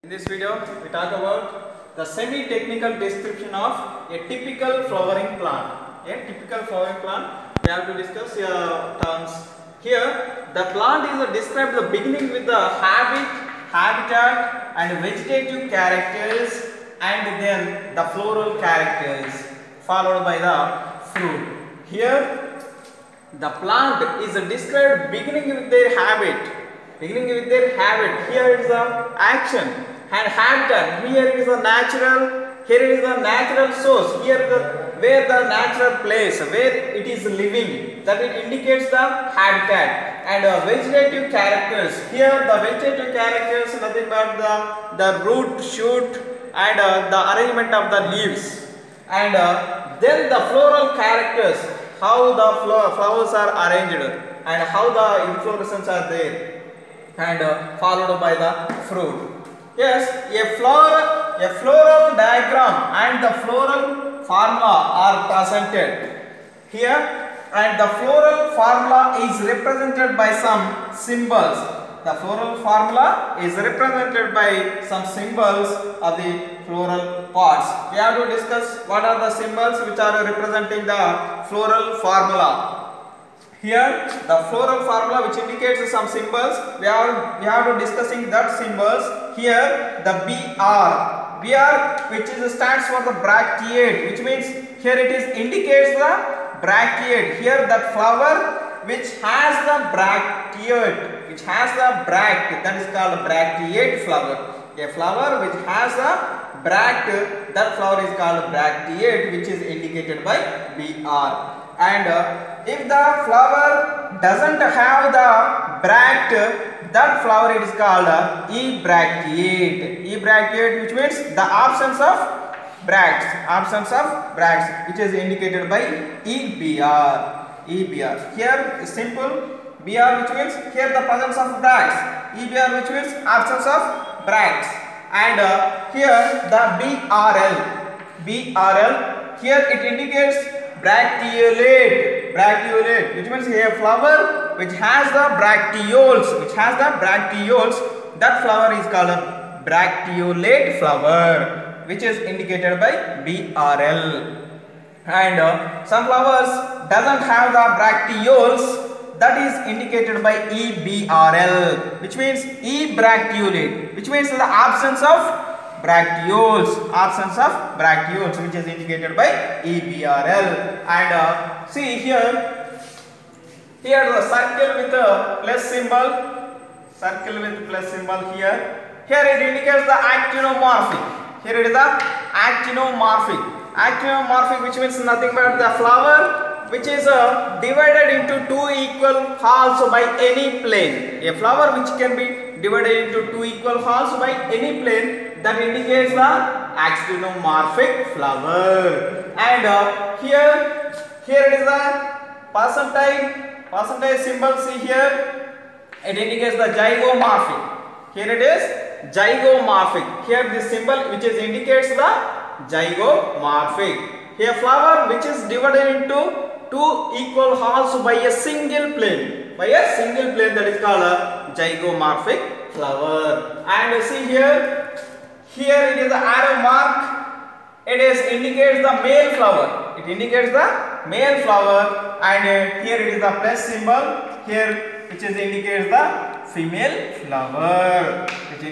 In this video, we talk about the semi-technical description of a typical flowering plant. A typical flowering plant, we have to discuss terms. Here, the plant is described the beginning with the habit, habitat and vegetative characters, and then the floral characters, followed by the fruit. Here, the plant is described beginning with their habit. Here is the action and habitat. Here is the natural source. Here where the natural place where it is living, that it indicates the habitat. And vegetative characters. Here the vegetative characters nothing but the root, shoot and the arrangement of the leaves. And then the floral characters, how the flowers are arranged and how the inflorescences are there, and followed by the fruit. Yes, a floral diagram and the floral formula are presented here, and the floral formula is represented by some symbols. The floral formula is represented by some symbols of the floral parts. We have to discuss what are the symbols which are representing the floral formula. Here, the floral formula which indicates some symbols, we have to discussing that symbols. Here, the BR which stands for the bracteate, which means here it is indicates the bracteate. Here, that flower which has the bracteate, that is called bracteate flower. A flower which has a bract, that flower is called bracteate, which is indicated by BR. And if the flower doesn't have the bract, that flower it is called ebracteate, which means the absence of bracts, which is indicated by EBR. Here is simple BR, which means here the presence of bracts, EBR, which means absence of bracts, and here the BRL, here it indicates bracteolate, which means a flower which has the bracteoles, that flower is called a bracteolate flower, which is indicated by BRL. And some flowers doesn't have the bracteoles, that is indicated by EBRL, which means ebracteolate, which means the absence of bracteoles, which is indicated by EBRL. And see here the circle with the plus symbol, here it indicates the actinomorphic. Here it is the actinomorphic, which means nothing but the flower which is divided into two equal halves by any plane. A flower which can be divided into two equal halves by any plane, that indicates the actinomorphic flower. And here it is the percentage symbol. See here, it indicates the zygomorphic. Here it is zygomorphic. Here this symbol which is indicates the zygomorphic. Here flower which is divided into two equal halves by a single plane, that is called a zygomorphic flower. And see here it is the arrow mark. It indicates the male flower. And here it is the plus symbol. Here which is indicates the female flower,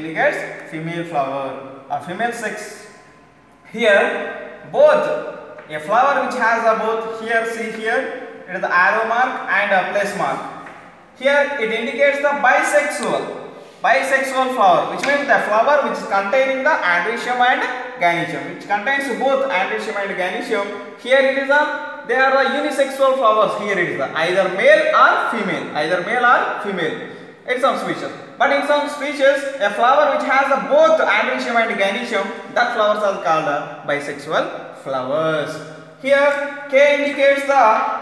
or female sex. Here both a flower which has both. Here see here it is the arrow mark and a plus mark. Here it indicates the bisexual flower, which means the flower which is containing the androecium and gynoecium, which contains both androecium and gynoecium. Here it is they are the unisexual flowers. Here it is either male or female in some species. But in some species, a flower which has both androecium and gynoecium, that flowers are called bisexual flowers. Here K indicates the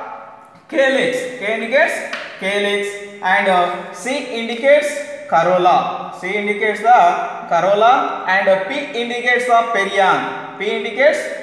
calyx, and C indicates corolla. And P indicates the perianth.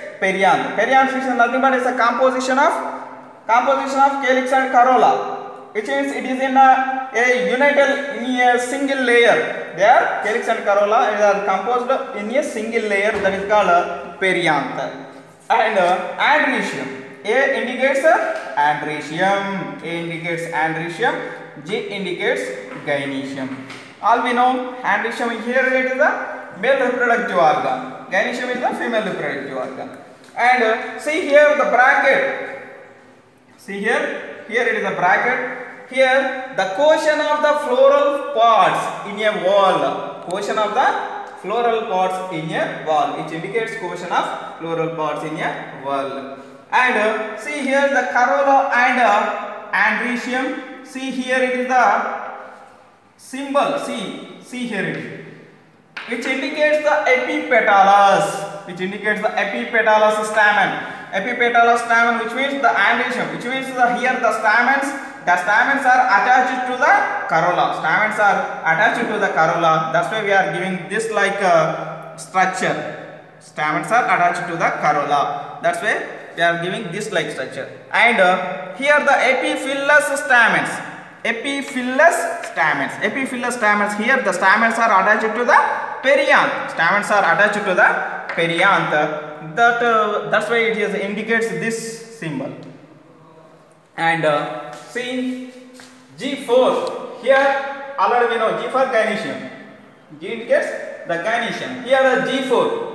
Perianth is nothing but is a composition of calyx and corolla. which means it is in a united in a single layer. They are calyx and corolla are composed in a single layer, that is called perianth. And andrecium. A indicates andrecium. A indicates andrecium. G indicates gynoecium. All we know, andrecium here it is the male reproductive organ. Gynoecium is the female reproductive organ. And see here the bracket. See here it is a bracket. Here the quotient of the floral parts in a wall. Quotient of the floral parts in a wall, which indicates quotient of floral parts in a wall. And see here the corolla and andrecium. See here it is the symbol. See here it is, which indicates the epipetalous. Which indicates the epipetalous stamen. Epipetalous stamen, which means the andrecium. Which means here the stamens. The stamens are attached to the corolla. Stamens are attached to the corolla. That's why we are giving this like structure. Stamens are attached to the corolla. That's why we are giving this like structure. And here the epiphyllous stamens. Epiphyllous stamens. Epiphyllous stamens. Here the stamens are attached to the perianth. Stamens are attached to the perianth. That's why it indicates this symbol. And see G4. Here already we know G for gynoecium. G indicates the gynoecium. Here the G4.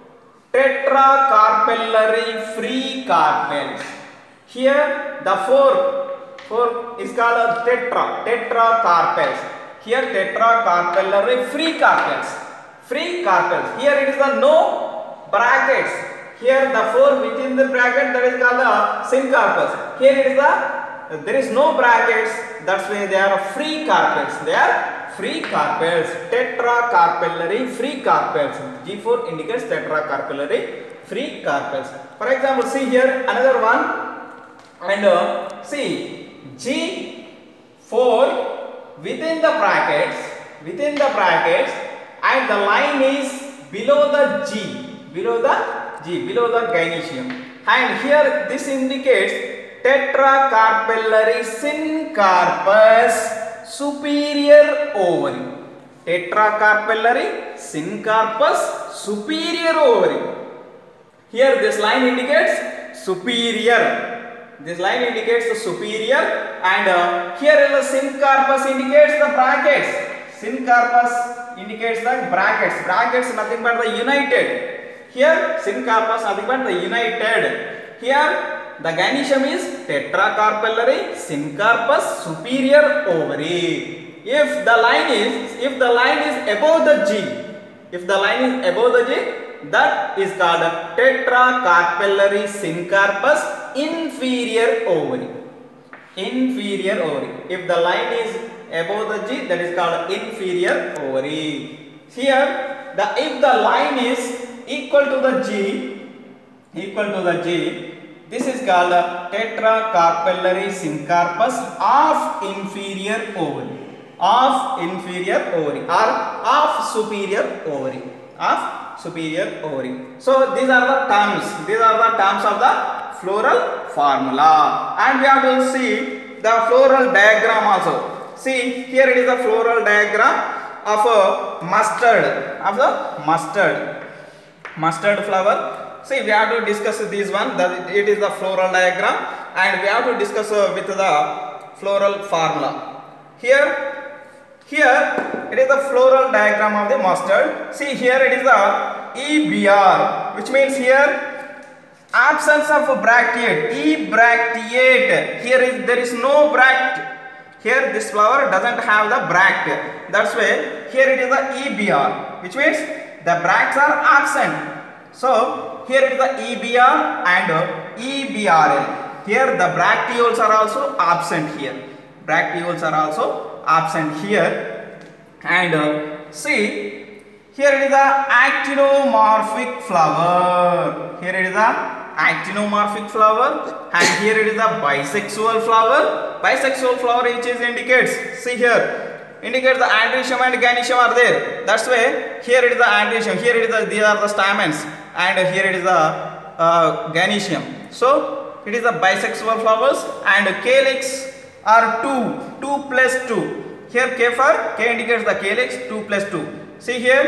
Tetracarpellary free carpels. Here the 4 is called a tetracarpels. Here tetracarpellary free carpels. Free carpels. Here it is the no brackets. Here the 4 within the bracket, that is called the syncarpus. Here it is there is no brackets. That's why they are free carpels. They are free carpels. Tetracarpellary free carpels. G4 indicates tetracarpellary free carpels. For example, see here another one. And see G4 within the brackets, and the line is below the G, below the gynoecium. And here this indicates tetracarpellary syncarpus superior ovary. Tetracarpellary syncarpus superior ovary. Here this line indicates superior. This line indicates the superior, and here is the syncarpus indicates the brackets. Syncarpus indicates the brackets. Brackets nothing but the united. Here syncarpus nothing but the united. Here the gynoecium is tetracarpellary syncarpus superior ovary. If the line is above the G, that is called tetracarpellary syncarpus inferior ovary. Inferior ovary. If the line is above the G, that is called inferior ovary. Here, if the line is equal to the G, this is called tetracarpellary syncarpus of inferior ovary. Of inferior ovary or of superior ovary. Of superior ovary. So these are the terms. These are the terms of the floral formula. And we have to see the floral diagram also. See, here it is the floral diagram of a mustard flower. See, we have to discuss this one. That it is the floral diagram, and we have to discuss with the floral formula. Here it is the floral diagram of the mustard. See, here it is the EBR, which means here absence of bracteate. Ebracteate. Here there is no bract. Here this flower doesn't have the bract. That's why here it is the EBR, which means the bracts are absent. So here it is the EBR and EBRL. Here the bracteoles are also absent here. Bracteoles are also absent here. And see, here it is the actinomorphic flower. Here it is the actinomorphic flower, and here it is the bisexual flower. Bisexual flower which is indicates, see here, indicates the andrecium and gynoecium are there. That's why here it is the andrecium, here it is the, these are the stamens, and here it is the gynoecium. So it is the bisexual flowers, and calyx or 2 plus 2. Here K for K indicates the calyx, 2 plus 2. See here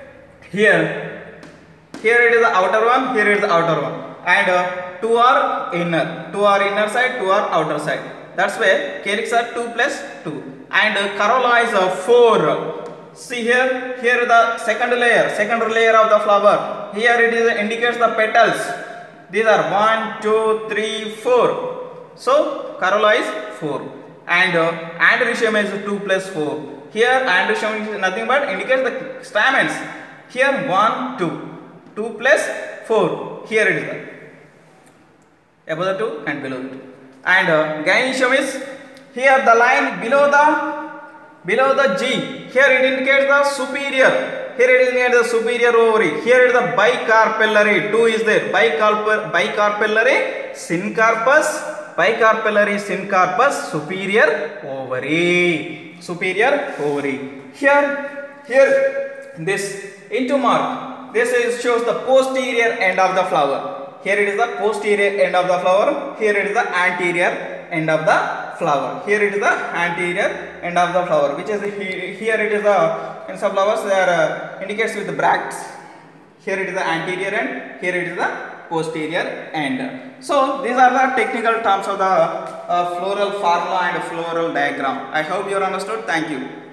it is the outer one, here it is the outer one, and 2 are inner side, 2 are outer side. That's why calyx are 2 plus 2, and corolla is 4. See here the second layer of the flower. Here it is indicates the petals. These are 1, 2, 3, 4. So corolla is 4, and androecium is 2 plus 4. Here androecium is nothing but indicates the stamens. Here 1, 2 plus 4. Here it is the above the 2 and below the 2. And gynoecium is here the line below the G. Here it indicates the superior. Here it indicates the superior ovary. Here it is the bicarpellary. 2 is there. Bicarpellary syncarpus, superior ovary. Here this into mark. This shows the posterior end of the flower. Here it is the posterior end of the flower. Here it is the anterior end of the flower. Here it is the anterior end of the flower, which is here it is the in some flowers they are indicates with the bracts. Here it is the anterior end. Here it is the posterior end. So these are the technical terms of the floral formula and floral diagram. I hope you understood. Thank you.